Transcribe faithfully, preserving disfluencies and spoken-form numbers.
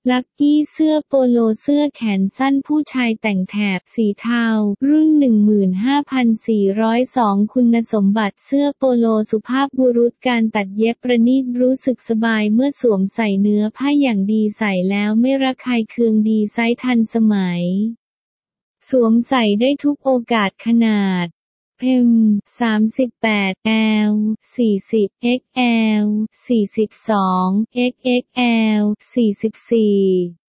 ลักกี้เสื้อโปโลเสื้อแขนสั้นผู้ชายแต่งแถบสีเทารุ่น หนึ่งหมื่นห้าพันสี่ร้อยสอง คุณสมบัติเสื้อโปโลสุภาพบุรุษการตัดเย็บประณีตรู้สึกสบายเมื่อสวมใส่เนื้อผ้าอย่างดีใส่แล้วไม่ระคายเคืองดีไซน์ทันสมัยสวมใส่ได้ทุกโอกาสขนาดเอ็ม สามสิบแปด แอล สี่สิบ เอ็กซ์ แอล สี่สิบสอง เอ็กซ์ เอ็กซ์ แอล สี่สิบสี่